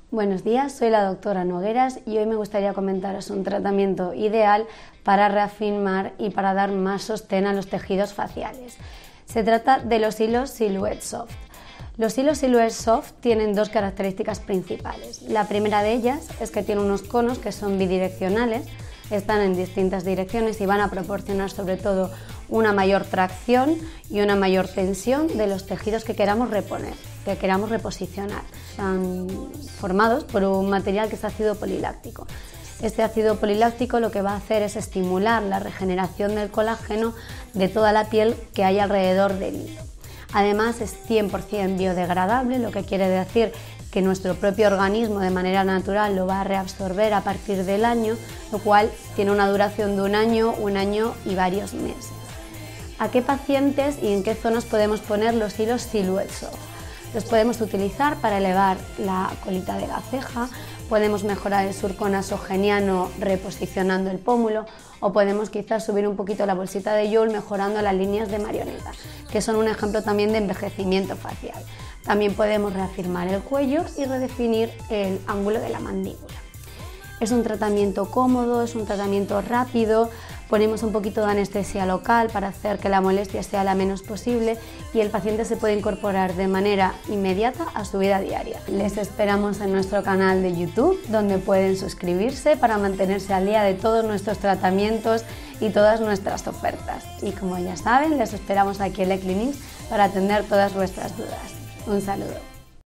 Buenos días, soy la doctora Nogueras y hoy me gustaría comentaros un tratamiento ideal para reafirmar y para dar más sostén a los tejidos faciales. Se trata de los hilos Silhouette Soft. Los hilos Silhouette Soft tienen dos características principales. La primera de ellas es que tienen unos conos que son bidireccionales, están en distintas direcciones y van a proporcionar sobre todo una mayor tracción y una mayor tensión de los tejidos que queramos reponer, que queramos reposicionar. Están formados por un material que es ácido poliláctico. Este ácido poliláctico lo que va a hacer es estimular la regeneración del colágeno de toda la piel que hay alrededor del hilo. Además es 100% biodegradable, lo que quiere decir que nuestro propio organismo de manera natural lo va a reabsorber a partir del año, lo cual tiene una duración de un año y varios meses. ¿A qué pacientes y en qué zonas podemos poner los hilos Silhouette Soft? Los podemos utilizar para elevar la colita de la ceja, podemos mejorar el surco nasogeniano reposicionando el pómulo o podemos quizás subir un poquito la bolsita de Joule mejorando las líneas de marioneta, que son un ejemplo también de envejecimiento facial. También podemos reafirmar el cuello y redefinir el ángulo de la mandíbula. Es un tratamiento cómodo, es un tratamiento rápido, ponemos un poquito de anestesia local para hacer que la molestia sea la menos posible y el paciente se puede incorporar de manera inmediata a su vida diaria. Les esperamos en nuestro canal de YouTube, donde pueden suscribirse para mantenerse al día de todos nuestros tratamientos y todas nuestras ofertas. Y como ya saben, les esperamos aquí en Le Clinique para atender todas vuestras dudas. Un saludo.